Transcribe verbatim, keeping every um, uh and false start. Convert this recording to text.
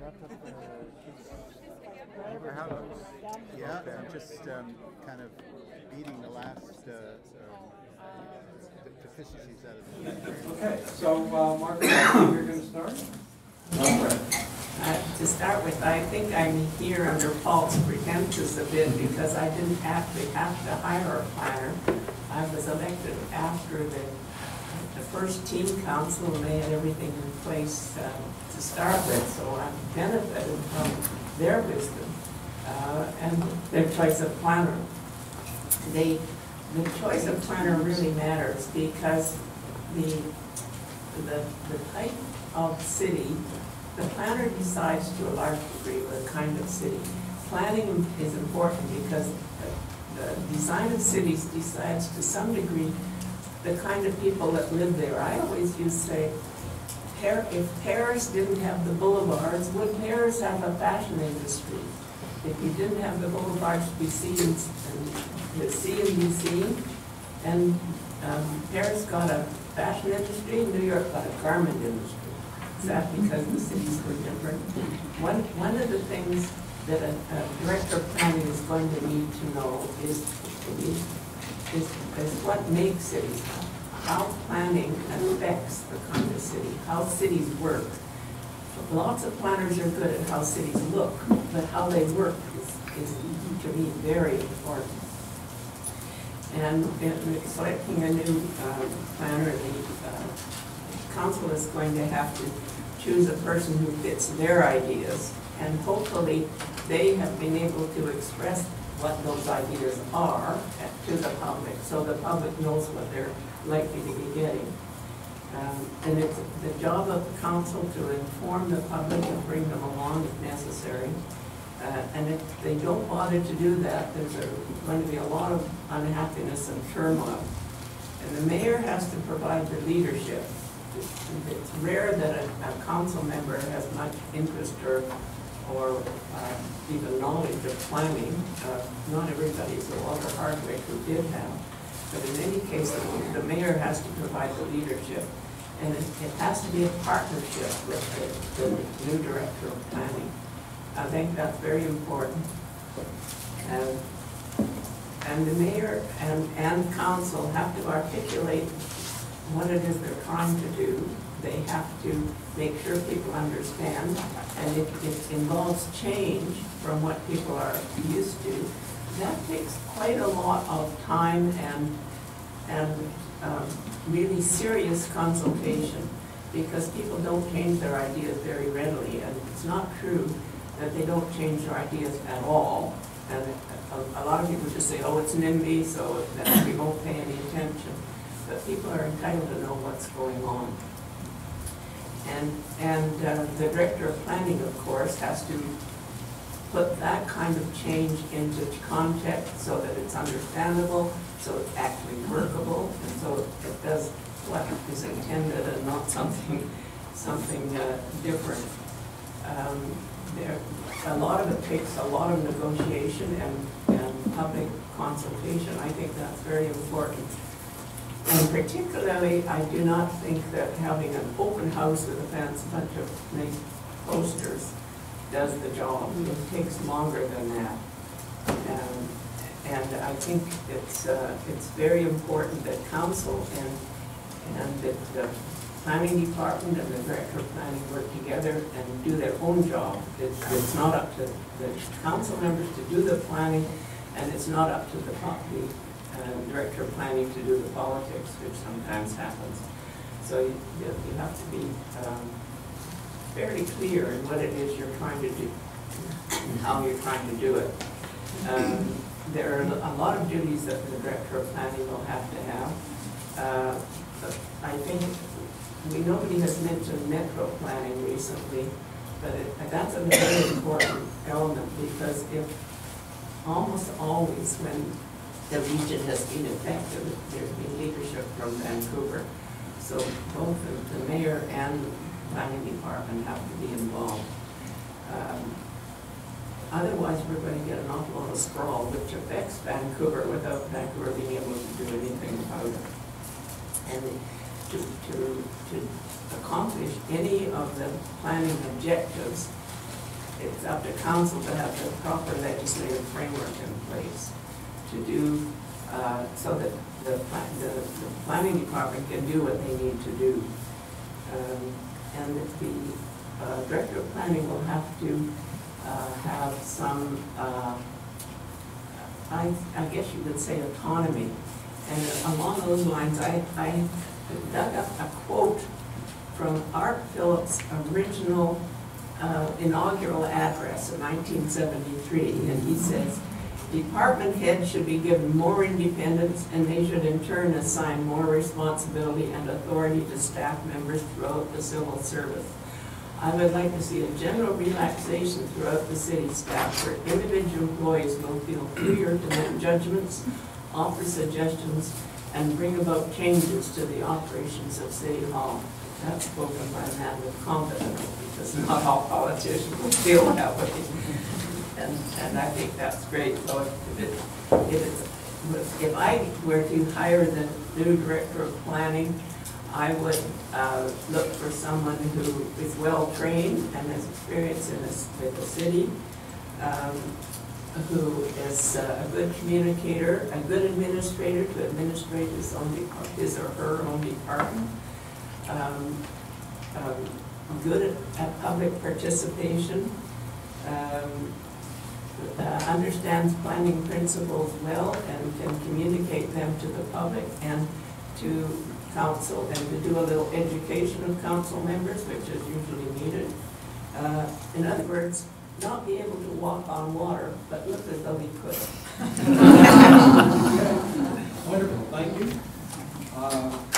Yeah, I'm just um, kind of beating the last uh, um, deficiencies out of the Okay, so uh, Mark, you're going to start? Uh, to start with, I think I'm here under false pretenses a bit because I didn't actually have to hire a planner. I was elected after the, the first team council, and they had everything in place uh, to start with, so I've benefited from their wisdom uh, and their choice of planner. They, the choice of planner really matters because the, the, the type of city, the planner decides to a large degree what kind of city. Planning is important because the, the design of cities decides to some degree the kind of people that live there. I always used to say, if Paris didn't have the boulevards, would Paris have a fashion industry? If you didn't have the boulevards to be seen and the C and be seen, and um, Paris got a fashion industry, New York got a garment industry. Is that because the cities were different? One, one of the things that a, a director of planning is going to need to know is, is, is, is what makes cities, how planning affects the kind of city, how cities work. Lots of planners are good at how cities look, but how they work is, is to me, very important. And in selecting a new uh, planner, the uh, council is going to have to choose a person who fits their ideas, and hopefully they have been able to express what those ideas are to the public, so the public knows what they're likely to be getting. Um, and it's the job of the council to inform the public and bring them along if necessary. Uh, and if they don't bother to do that, there's a, going to be a lot of unhappiness and turmoil. And the mayor has to provide the leadership. It's rare that a, a council member has much interest or, or uh, even knowledge of planning. Uh, not everybody is a Walter Hardwick who did have. But in any case, the, the mayor has to provide the leadership. And it, it has to be a partnership with the, the new director of planning. I think that's very important. And, and the mayor and, and council have to articulate what it is they're trying to do. They have to make sure people understand, and if it involves change from what people are used to, that takes quite a lot of time and, and um, really serious consultation, because people don't change their ideas very readily, and it's not true that they don't change their ideas at all. And a, a lot of people just say, oh, it's NIMBY, so that we won't pay any attention. But people are entitled to know what's going on. And, and uh, the director of planning, of course, has to put that kind of change into context so that it's understandable, so it's actually workable, and so it does what is intended and not something, something uh, different. Um, there, a lot of it takes a lot of negotiation and, and public consultation. I think that's very important. And particularly, I do not think that having an open house with a fancy bunch of nice posters does the job. It takes longer than that. Um, and I think it's, uh, it's very important that council and, and that the planning department and the director of planning work together and do their own job. It's, it's not up to the council members to do the planning, and it's not up to the, the uh, director of planning to do the politics, which sometimes happens. So you, you have to be um, fairly clear in what it is you're trying to do and how you're trying to do it. Um, there are a lot of duties that the director of planning will have to have. Uh, but I think we, nobody has mentioned metro planning recently, but it, that's a very important element, because if almost always when the region has been affected, there's been leadership from Vancouver. So both the, the mayor and the planning department have to be involved. Um, otherwise, we're going to get an awful lot of sprawl, which affects Vancouver without Vancouver being able to do anything about it. And to, to, to accomplish any of the planning objectives, it's up to council to have the proper legislative framework in place to do, uh, so that the, pla- the, the planning department can do what they need to do. Um, and that the uh, director of planning will have to uh, have some, uh, I, I guess you could say autonomy. And along those lines, I, I dug up a quote from Art Phillips' original uh, inaugural address in nineteen seventy-three, and he says, "Department heads should be given more independence, and they should in turn assign more responsibility and authority to staff members throughout the civil service. I would like to see a general relaxation throughout the city staff where individual employees will feel freer to make judgments, offer suggestions, and bring about changes to the operations of City Hall." That's spoken by a man with confidence, because not all politicians will feel that way. And, and I think that's great. So if, it, if, it's, if I were to hire the new director of planning, I would uh, look for someone who is well-trained and has experience in this, with the city, um, who is uh, a good communicator, a good administrator to administrate his, own depart- his or her own department, um, um, good at, at public participation, um, uh, understands planning principles well and can communicate them to the public and to council, and to do a little education of council members, which is usually needed. Uh, in other words, not be able to walk on water, but look as though he could. Wonderful, thank you. Uh,